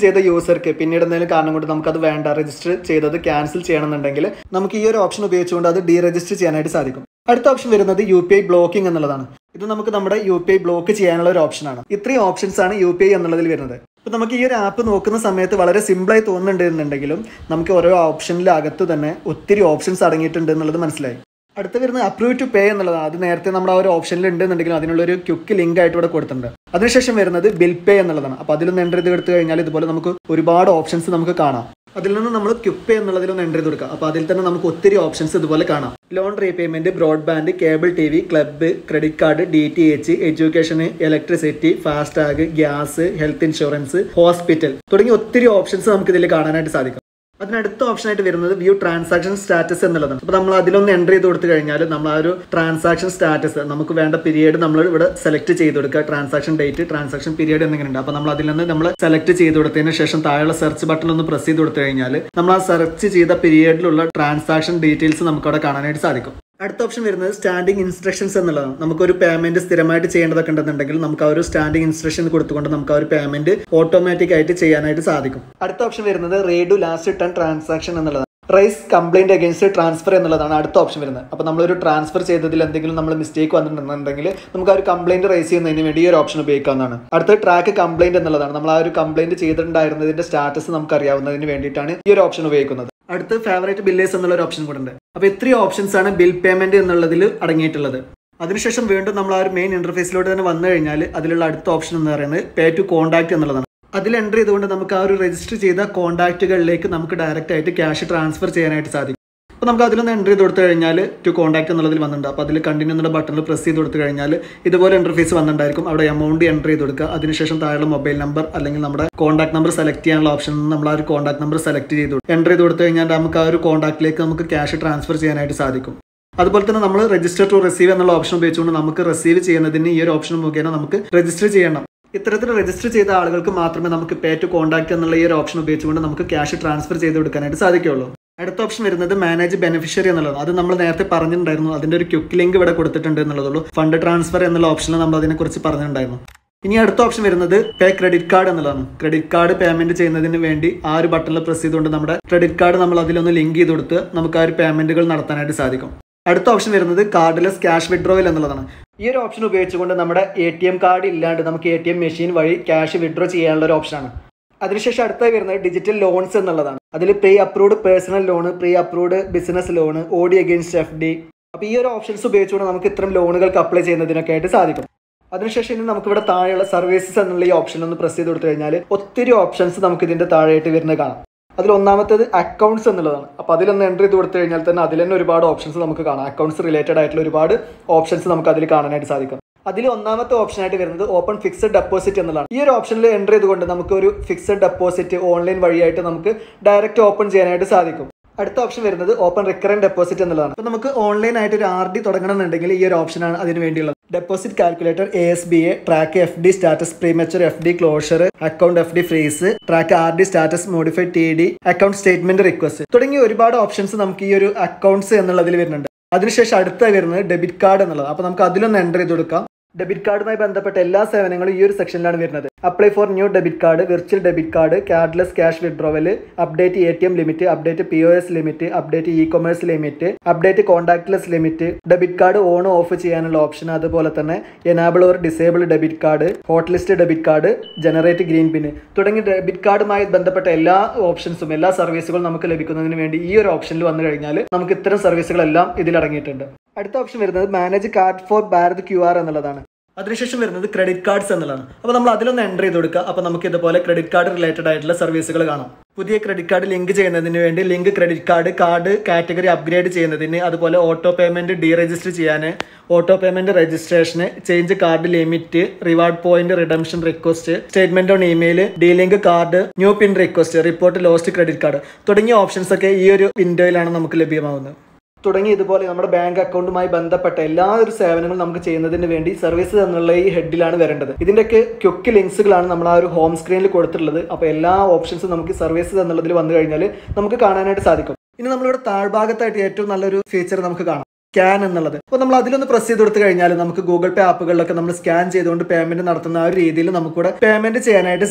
ചെയ്ത യൂസർക്ക് പിന്നീട് എന്തെങ്കിലും കാരണം കൊണ്ട് നമുക്കത് വേണ്ട, രജിസ്റ്റർ ചെയ്തത് ക്യാൻസൽ ചെയ്യണമെന്നുണ്ടെങ്കിൽ നമുക്ക് ഈ ഒരു ഓപ്ഷൻ ഉപയോഗിച്ചുകൊണ്ട് അത് ഡീരജിസ്റ്റർ ചെയ്യാനായിട്ട് സാധിക്കും. അടുത്ത ഓപ്ഷൻ വരുന്നത് UPI ബ്ലോക്കിംഗ് എന്നുള്ളതാണ്. ഇത് നമുക്ക് നമ്മുടെ UPI ബ്ലോക്ക് ചെയ്യാനുള്ള ഒരു ഓപ്ഷനാണ്. ഇത്രയും ഓപ്ഷൻസ് ആണ് UPI എന്നുള്ളതിൽ വരുന്നത്. അപ്പോൾ നമുക്ക് ഈ ഒരു ആപ്പ് നോക്കുന്ന സമയത്ത് വളരെ സിമ്പിളായി തോന്നുന്നുണ്ടെന്നുണ്ടെങ്കിലും നമുക്ക് ഓരോ ഓപ്ഷനിലകത്ത് തന്നെ ഒത്തിരി ഓപ്ഷൻസ് അടങ്ങിയിട്ടുണ്ട് എന്നുള്ളത് മനസ്സിലായി. അടുത്ത് വരുന്നത് അപ്രൂവ് ടു പേ എന്നുള്ളതാണ്. അത് നേരത്തെ നമ്മുടെ ആ ഒരു ഓപ്ഷനിൽ ഉണ്ടെന്നുണ്ടെങ്കിലും അതിനുള്ളൊരു ക്വിക്ക് ലിങ്ക് ആയിട്ട് ഇവിടെ കൊടുത്തിട്ടുണ്ട്. അതിനുശേഷം വരുന്നത് ബിൽ പേ എന്നുള്ളതാണ്. അപ്പോൾ അതിലൊന്ന് എൻ്റർ ചെയ്ത് എടുത്തു കഴിഞ്ഞാൽ ഇതുപോലെ നമുക്ക് ഒരുപാട് ഓപ്ഷൻസ് നമുക്ക് കാണാം. അതിൽ നിന്ന് നമ്മൾ ക്വിക്ക് പേ എന്നുള്ളതിലൊന്ന് എൻ്റർ ചെയ്ത് കൊടുക്കുക. അപ്പോൾ അതിൽ തന്നെ നമുക്ക് ഒത്തിരി ഓപ്ഷൻസ് ഇതുപോലെ കാണാം. Loan repayment, broadband, cable TV, club, credit card, DTH, education, electricity, FASTag, gas, health insurance, hospital തുടങ്ങി ഒത്തിരി ഓപ്ഷൻസ് നമുക്ക് ഇതിൽ കാണാനായിട്ട് സാധിക്കും. അതിനടുത്ത ഓപ്ഷനായിട്ട് വരുന്നത് വ്യൂ ട്രാൻസാക്ഷൻ സ്റ്റാറ്റസ് എന്നുള്ളതാണ്. അപ്പോൾ നമ്മൾ അതിലൊന്ന് എൻ്റർ ചെയ്ത് കൊടുത്തു കഴിഞ്ഞാൽ നമ്മൾ ആ ഒരു ട്രാൻസാക്ഷൻ സ്റ്റാറ്റസ് നമുക്ക് വേണ്ട പീരീഡ് നമ്മൾ ഇവിടെ സെലക്ട് ചെയ്ത് കൊടുക്കുക. ട്രാൻസാക്ഷൻ ഡേറ്റ്, ട്രാൻസാക്ഷൻ പീരീഡ് എന്നിങ്ങനെയുണ്ട്. അപ്പോൾ നമ്മൾ അതിൽ നിന്ന് നമ്മൾ സെലക്ട് ചെയ്ത് കൊടുത്തതിന് ശേഷം താഴെയുള്ള സെർച്ച് ബട്ടൺ ഒന്ന് പ്രസ് ചെയ്ത് കൊടുത്തു കഴിഞ്ഞാൽ നമ്മൾ ആ സെർച്ച് ചെയ്ത പീരീഡിലുള്ള ട്രാൻസാക്ഷൻ ഡീറ്റെയിൽസ് നമുക്ക് അവിടെ കാണാനായിട്ട് സാധിക്കും. അടുത്ത ഓപ്ഷൻ വരുന്നത് സ്റ്റാൻഡിംഗ് ഇൻസ്ട്രക്ഷൻസ് എന്നുള്ളതാണ്. നമുക്കൊരു പേയ്മെന്റ് സ്ഥിരമായിട്ട് ചെയ്യേണ്ടതൊക്കെ ഉണ്ടെന്നുണ്ടെങ്കിൽ നമുക്ക് ആ ഒരു സ്റ്റാൻഡിംഗ് ഇൻസ്ട്രക്ഷൻ കൊടുത്തുകൊണ്ട് നമുക്ക് ആ ഒരു പേയ്മെന്റ് ഓട്ടോമാറ്റിക് ആയിട്ട് ചെയ്യാനായിട്ട് സാധിക്കും. അടുത്ത ഓപ്ഷൻ വരുന്നത് റീഡു ലാസ്റ്റ് ടൺ ട്രാൻസാക്ഷൻ എന്നുള്ളതാണ്. റൈസ് കംപ്ലൈന്റ് അഗേൻസ്റ്റ് ട്രാൻസ്ഫർ എന്നുള്ളതാണ് അടുത്ത ഓപ്ഷൻ വരുന്നത്. അപ്പോൾ നമ്മളൊരു ട്രാൻസ്ഫർ ചെയ്തതിൽ എന്തെങ്കിലും നമ്മൾ മിസ്റ്റേക്ക് വന്നിട്ടുണ്ടെന്നുണ്ടെങ്കിൽ നമുക്ക് ആ ഒരു കംപ്ലൈന്റ് റൈസ് ചെയ്യുന്നതിന് വേണ്ടി ഈ ഒരു ഓപ്ഷൻ ഉപയോഗിക്കാവുന്നതാണ്. അടുത്ത ട്രാക്ക് കംപ്ലൈന്റ് എന്നുള്ളതാണ്. നമ്മൾ ആ ഒരു കംപ്ലൈന്റ് ചെയ്തിട്ടുണ്ടായിരുന്നതിന്റെ സ്റ്റാറ്റസ് നമുക്ക് അറിയാവുന്നതിന് വേണ്ടിയിട്ടാണ് ഈ ഒരു ഓപ്ഷൻ ഉപയോഗിക്കുന്നത്. അടുത്ത് ഫേവറേറ്റ് ബില്ലേഴ്സ് എന്നുള്ള ഒരു ഓപ്ഷൻ കൂടെ ഉണ്ട്. അപ്പോൾ ഇത്രയും ഓപ്ഷൻസ് ആണ് ബിൽ പേയ്മെന്റ് എന്നുള്ളതിൽ അടങ്ങിയിട്ടുള്ളത്. അതിനുശേഷം വീണ്ടും നമ്മൾ ആ ഒരു മെയിൻ ഇന്റർഫേസിലോട്ട് തന്നെ വന്നു കഴിഞ്ഞാൽ അതിലുള്ള അടുത്ത ഓപ്ഷൻ എന്ന് പറയുന്നത് പേ ടു കോൺടാക്ട് എന്നുള്ളതാണ്. അതിൽ എൻ്റർ ചെയ്തുകൊണ്ട് നമുക്ക് ആ ഒരു രജിസ്റ്റർ ചെയ്ത കോൺടാക്റ്റുകളിലേക്ക് നമുക്ക് ഡയറക്റ്റ് ആയിട്ട് ക്യാഷ് ട്രാൻസ്ഫർ ചെയ്യാനായിട്ട് സാധിക്കും. അപ്പോൾ നമുക്ക് അതിലൊന്ന് എൻ്റർ ചെയ്ത് കൊടുത്തു കഴിഞ്ഞാൽ ടു കോൺടാക്ട് എന്നുള്ളതിൽ വന്നിട്ടുണ്ട്. അപ്പോൾ അതിൽ കണ്ടിന്യൂ എന്നുള്ള ബട്ടണിൽ പ്രസ് ചെയ്ത് കൊടുത്തു കഴിഞ്ഞാൽ ഇതുപോലെ ഇന്റർഫേസ് വന്നിട്ടുണ്ടായിരിക്കും. അവിടെ എമൗണ്ട് എൻ്റർ ചെയ്ത് കൊടുക്കുക. അതിനുശേഷം താഴെ മൊബൈൽ നമ്പർ അല്ലെങ്കിൽ നമ്മുടെ കോൺടാക്ട് നമ്പർ സെലക്ട് ചെയ്യാനുള്ള ഓപ്ഷൻ നമ്മൾ ആ ഒരു കോൺടാക്ട് നമ്പർ സെലക്ട് ചെയ്ത് എൻ്റർ ചെയ്ത് കൊടുത്തു കഴിഞ്ഞാൽ നമുക്ക് ആ ഒരു കോൺടാക്റ്റിലേക്ക് നമുക്ക് ക്യാഷ് ട്രാൻസ്ഫർ ചെയ്യാനായിട്ട് സാധിക്കും. അതുപോലെ തന്നെ നമ്മൾ രജിസ്റ്റർ ടു റിസീവ് എന്നുള്ള ഓപ്ഷൻ ഉപയോഗിച്ചുകൊണ്ട് നമുക്ക് റിസീവ് ചെയ്യുന്നതിന് ഈ ഒരു ഓപ്ഷൻ മുഖേന നമുക്ക് രജിസ്റ്റർ ചെയ്യണം. ഇത്തരത്തിൽ രജിസ്റ്റർ ചെയ്ത ആളുകൾക്ക് മാത്രമേ നമുക്ക് പേ ടു കോൺടാക്ട് എന്നുള്ള ഈ ഒരു ഓപ്ഷൻ ഉപയോഗിച്ചുകൊണ്ട് നമുക്ക് ക്യാഷ് ട്രാൻസ്ഫർ ചെയ്ത് കൊടുക്കാനായിട്ട് സാധിക്കുകയുള്ളൂ. അടുത്ത ഓപ്ഷൻ വരുന്നത് മാനേജ് ബെനിഫിഷ്യറി എന്നുള്ളത്. അത് നമ്മൾ നേരത്തെ പറഞ്ഞിട്ടുണ്ടായിരുന്നു. അതിന്റെ ഒരു ക്വിക്ക് ലിങ്ക് ഇവിടെ കൊടുത്തിട്ടുണ്ട് എന്നുള്ളതുള്ളൂ. ഫണ്ട് ട്രാൻസ്ഫർ എന്നുള്ള ഓപ്ഷനിൽ നമ്മൾ അതിനെക്കുറിച്ച് പറഞ്ഞിട്ടുണ്ടായിരുന്നു. ഇനി അടുത്ത ഓപ്ഷൻ വരുന്നത് പേ ക്രെഡിറ്റ് കാർഡ് എന്നുള്ളതാണ്. ക്രെഡിറ്റ് കാർഡ് പേയ്മെന്റ് ചെയ്യുന്നതിന് വേണ്ടി ആ ഒരു ബട്ടണിൽ പ്രസ് ചെയ്തുകൊണ്ട് നമ്മുടെ ക്രെഡിറ്റ് കാർഡ് നമ്മൾ അതിലൊന്ന് ലിങ്ക് ചെയ്ത് കൊടുത്ത് നമുക്ക് ആ ഒരു പേയ്മെന്റുകൾ നടത്താനായിട്ട് സാധിക്കും. അടുത്ത ഓപ്ഷൻ വരുന്നത് കാർഡ്ലെസ് ക്യാഷ് വിഡ്രോവൽ എന്നുള്ളതാണ്. ഈ ഒരു ഓപ്ഷൻ ഉപയോഗിച്ചുകൊണ്ട് നമ്മുടെ ATM കാർഡ് ഇല്ലാണ്ട് നമുക്ക് ATM മെഷീൻ വഴി ക്യാഷ് വിഡ്രോ ചെയ്യാനുള്ള ഒരു ഓപ്ഷനാണ്. അതിനുശേഷം അടുത്തായി വരുന്നത് ഡിജിറ്റൽ ലോൺസ് എന്നുള്ളതാണ്. അതിൽ pre approved personal loan, pre approved business loan, OD against FD. അപ്പോൾ ഈ ഒരു ഓപ്ഷൻസ് ഉപയോഗിച്ചുകൊണ്ട് നമുക്ക് ഇത്തരം ലോണുകൾക്ക് അപ്ലൈ ചെയ്യുന്നതിനൊക്കെ ആയിട്ട് സാധിക്കും. അതിനുശേഷം ഇനി നമുക്ക് ഇവിടെ താഴെയുള്ള സർവീസസ് എന്നുള്ള ഈ ഓപ്ഷൻ ഒന്ന് പ്രസ് ചെയ്ത് കൊടുത്തു കഴിഞ്ഞാൽ ഒത്തിരി ഓപ്ഷൻസ് നമുക്ക് ഇതിന്റെ താഴെയായിട്ട് വരുന്നത് കാണാം. അതിൽ ഒന്നാമത്തേത് അക്കൗണ്ട്സ് എന്നുള്ളതാണ്. അപ്പോൾ അതിലൊന്ന് എൻ്റർ ചെയ്ത് കൊടുത്തു കഴിഞ്ഞാൽ തന്നെ അതിൽ തന്നെ ഒരുപാട് ഓപ്ഷൻസ് നമുക്ക് കാണാം. അക്കൗണ്ട്സ് റിലേറ്റഡ് ആയിട്ടുള്ള ഒരുപാട് ഓപ്ഷൻസ് നമുക്ക് അതിൽ കാണാനായിട്ട് സാധിക്കും. അതിൽ ഒന്നാമത്തെ ഓപ്ഷനായിട്ട് വരുന്നത് ഓപ്പൺ ഫിക്സഡ് ഡെപ്പോസിറ്റ് എന്നുള്ളതാണ്. ഈ ഒരു ഓപ്ഷനിൽ എൻ്റർ ചെയ്തുകൊണ്ട് നമുക്ക് ഒരു ഫിക്സഡ് ഡെപ്പോസിറ്റ് ഓൺലൈൻ വഴിയായിട്ട് നമുക്ക് ഡയറക്റ്റ് ഓപ്പൺ ചെയ്യാനായിട്ട് സാധിക്കും. അടുത്ത ഓപ്ഷൻ വരുന്നത് ഓപ്പൺ റിക്കറന്റ് ഡെപ്പോസിറ്റ് എന്നുള്ളതാണ്. അപ്പോൾ നമുക്ക് ഓൺലൈൻ ആയിട്ട് ഒരു RD തുടങ്ങണമെന്നുണ്ടെങ്കിൽ ഈ ഒരു ഓപ്ഷനാണ് അതിന് വേണ്ടിയുള്ളത്. Deposit calculator, ASBA, track FD status, premature FD closure, account FD freeze, track RD status, modified TD, account statement request തുടങ്ങിയ ഒരുപാട് ഓപ്ഷൻസ് നമുക്ക് ഈ ഒരു അക്കൗണ്ട്സ് എന്നുള്ളതിൽ വരുന്നുണ്ട്. അതിനുശേഷം അടുത്തായി വരുന്നത് ഡെബിറ്റ് കാർഡ് എന്നുള്ളത്. അപ്പോൾ നമുക്ക് അതിലൊന്ന് എൻ്റർ ചെയ്ത് കൊടുക്കാം. ഡെബിറ്റ് കാർഡുമായി ബന്ധപ്പെട്ട എല്ലാ സേവനങ്ങളും ഈ ഒരു സെക്ഷനിലാണ് വരുന്നത്. Apply for new debit card, virtual debit card, cardless cash withdrawal, update ATM limit, update POS limit, update ecommerce limit, update contactless limit, debit card on off ചെയ്യാനുള്ള ഓപ്ഷൻ, അതുപോലെ തന്നെ enable or disable debit card, hot list debit card, generate green pin തുടങ്ങി debit കാർഡുമായി ബന്ധപ്പെട്ട എല്ലാ ഓപ്ഷൻസും എല്ലാ സർവീസുകളും നമുക്ക് ലഭിക്കുന്നതിന് വേണ്ടി ഈ ഒരു ഓപ്ഷനിൽ വന്നു കഴിഞ്ഞാൽ നമുക്ക് ഇത്തരം സർവീസുകളെല്ലാം ഇതിൽ അടങ്ങിയിട്ടുണ്ട്. അടുത്ത ഓപ്ഷൻ വരുന്നത് manage card for Bharat QR എന്നുള്ളതാണ്. അതിനുശേഷം വരുന്നത് ക്രെഡിറ്റ് കാർഡ്സ് എന്നുള്ളതാണ്. അപ്പോൾ നമ്മൾ അതിലൊന്ന് എൻ്റർ ചെയ്ത് കൊടുക്കുക. അപ്പോൾ നമുക്ക് ഇതുപോലെ ക്രെഡിറ്റ് കാർഡ് റിലേറ്റഡ് ആയിട്ടുള്ള സർവീസുകൾ കാണാം. പുതിയ ക്രെഡിറ്റ് കാർഡ് ലിങ്ക് ചെയ്യുന്നതിന് വേണ്ടി link credit card category upgrade ചെയ്യുന്നതിന്, അതുപോലെ ഓട്ടോ പേയ്മെന്റ് ഡീരജിസ്റ്റർ ചെയ്യാൻ, ഓട്ടോ പേയ്മെന്റ് രജിസ്ട്രേഷന്, change card limit, reward point redemption request, statement on email, delink card, new pin request, report lost credit card തുടങ്ങിയ options ഒക്കെ ഈ ഒരു വിൻഡോയിലാണ് നമുക്ക് ലഭ്യമാവുന്നത്. തുടങ്ങി ഇതുപോലെ നമ്മുടെ ബാങ്ക് അക്കൗണ്ടുമായി ബന്ധപ്പെട്ട എല്ലാ ഒരു സേവനങ്ങളും നമുക്ക് ചെയ്യുന്നതിന് വേണ്ടി സർവീസ് എന്നുള്ള ഈ ഹെഡിലാണ് വരേണ്ടത്. ഇതിൻ്റെയൊക്കെ ക്വിക്ക് ലിങ്ക്സുകളാണ് നമ്മൾ ആ ഒരു ഹോം സ്ക്രീനിൽ കൊടുത്തിട്ടുള്ളത്. അപ്പോൾ എല്ലാ ഓപ്ഷൻസും നമുക്ക് സർവീസ് എന്നുള്ളതിൽ വന്നു കഴിഞ്ഞാൽ നമുക്ക് കാണാനായിട്ട് സാധിക്കും. ഇനി നമ്മളിവിടെ താഴ്ഭാഗത്തായിട്ട് ഏറ്റവും നല്ലൊരു ഫീച്ചർ നമുക്ക് കാണാം, സ്കാൻ എന്നുള്ളത്. അപ്പോൾ നമ്മൾ അതിലൊന്ന് പ്രസ് ചെയ്ത് കൊടുത്തു കഴിഞ്ഞാൽ നമുക്ക് ഗൂഗിൾ പേ ആപ്പുകളിലൊക്കെ നമ്മൾ സ്കാൻ ചെയ്തുകൊണ്ട് പേയ്മെന്റ് നടത്തുന്ന ആ ഒരു രീതിയിൽ നമുക്കിവിടെ പേയ്മെന്റ് ചെയ്യാനായിട്ട് സാധിക്കും.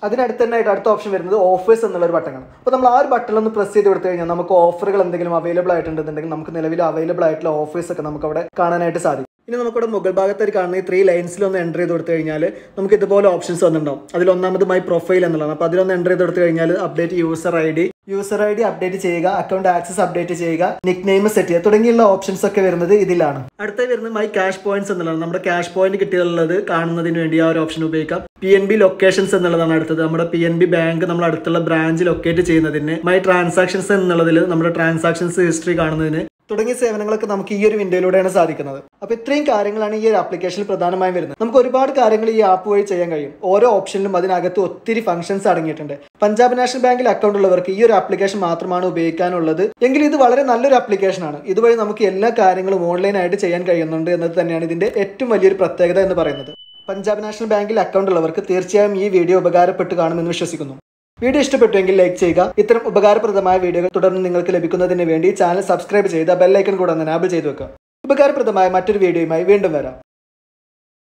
അതിനടുത്ത് തന്നെ അടുത്ത ഓപ്ഷൻ വരുന്നത് ഓഫേഴ്സ് എന്നുള്ള ഒരു ബട്ടണാണ്. അപ്പോൾ നമ്മൾ ആ ഒരു ബട്ടൺ ഒന്ന് പ്രസ് ചെയ്ത് കൊടുത്തു കഴിഞ്ഞാൽ നമുക്ക് ഓഫറുകൾ എന്തെങ്കിലും അവൈലബിൾ ആയിട്ടുണ്ടെന്നുണ്ടെങ്കിൽ നമുക്ക് നിലവിൽ അവൈലബിൾ ആയിട്ടുള്ള ഓഫേഴ്സ് ഒക്കെ നമുക്ക് അവിടെ കാണാനായിട്ട് സാധിക്കും. ഇനി നമുക്കിവിടെ മുകൾ ഭാഗത്തായി കാണുന്ന ഈ 3 ലൈൻസിൽ ഒന്ന് എൻ്റർ ചെയ്ത് കൊടുത്തു കഴിഞ്ഞാൽ നമുക്ക് ഇതുപോലെ ഓപ്ഷൻസ് വന്നിട്ടുണ്ടാവും. അതിൽ ഒന്നാമത് മൈ പ്രൊഫൈൽ എന്നുള്ളതാണ്. അപ്പോൾ അതിലൊന്ന് എൻ്റർ ചെയ്ത് കൊടുത്തു കഴിഞ്ഞാൽ update user I D update ചെയ്യുക, അക്കൗണ്ട് ആക്സസ് അപ്ഡേറ്റ് ചെയ്യുക, നിക് നെയിം സെറ്റ് ചെയ്യുക തുടങ്ങിയുള്ള ഓപ്ഷൻസ് ഒക്കെ വരുന്നത് ഇതിലാണ്. അടുത്ത വരുന്നത് മൈ ക്യാഷ് പോയിന്റ്സ് എന്നുള്ളതാണ്. നമ്മുടെ ക്യാഷ് പോയിന്റ് കിട്ടിയുള്ളത് കാണുന്നതിന് വേണ്ടി ആ ഒരു ഓപ്ഷൻ ഉപയോഗിക്കാം. PNB ലൊക്കേഷൻസ് എന്നുള്ളതാണ് അടുത്തത്. നമ്മുടെ PNB ബാങ്ക് നമ്മൾ അടുത്തുള്ള ബ്രാഞ്ച് ലൊക്കേറ്റ് ചെയ്യുന്നതിന്, മൈ ട്രാൻസാക്ഷൻസ് എന്നുള്ളതിൽ നമ്മുടെ ട്രാൻസാക്ഷൻസ് ഹിസ്റ്ററി കാണുന്നതിന് തുടങ്ങിയ സേവനങ്ങളൊക്കെ നമുക്ക് ഈ ഒരു വിൻഡോയിലൂടെയാണ് സാധിക്കുന്നത്. അപ്പോൾ ഇത്രയും കാര്യങ്ങളാണ് ഈ ഒരു ആപ്ലിക്കേഷനിൽ പ്രധാനമായും വരുന്നത്. നമുക്ക് ഒരുപാട് കാര്യങ്ങൾ ഈ ആപ്പ് വഴി ചെയ്യാൻ കഴിയും. ഓരോ ഓപ്ഷനിലും അതിനകത്ത് ഒത്തിരി ഫംഗ്ഷൻസ് അടങ്ങിയിട്ടുണ്ട്. പഞ്ചാബ് നാഷണൽ ബാങ്കിൽ അക്കൗണ്ട് ഉള്ളവർക്ക് ഈ ഒരു ആപ്ലിക്കേഷൻ മാത്രമാണ് ഉപയോഗിക്കാനുള്ളത് എങ്കിൽ ഇത് വളരെ നല്ലൊരു ആപ്ലിക്കേഷനാണ്. ഇതുവഴി നമുക്ക് എല്ലാ കാര്യങ്ങളും ഓൺലൈനായിട്ട് ചെയ്യാൻ കഴിയുന്നുണ്ട് എന്നത് തന്നെയാണ് ഇതിന്റെ ഏറ്റവും വലിയൊരു പ്രത്യേകത എന്ന് പറയുന്നത്. പഞ്ചാബ് നാഷണൽ ബാങ്കിൽ അക്കൗണ്ട് ഉള്ളവർക്ക് തീർച്ചയായും ഈ വീഡിയോ ഉപകാരപ്പെട്ട് കാണുമെന്ന് വിശ്വസിക്കുന്നു. വീഡിയോ ഇഷ്ടപ്പെട്ടുവെങ്കിൽ ലൈക്ക് ചെയ്യുക. ഇത്തരം ഉപകാരപ്രദമായ വീഡിയോകൾ തുടർന്ന് നിങ്ങൾക്ക് ലഭിക്കുന്നതിന് വേണ്ടി ചാനൽ സബ്സ്ക്രൈബ് ചെയ്ത് ബെൽ ഐക്കൺ കൂടെ ഒന്ന് എനേബിൾ ചെയ്ത് വെക്കുക. ഉപകാരപ്രദമായ മറ്റൊരു വീഡിയോയുമായി വീണ്ടും വരാം.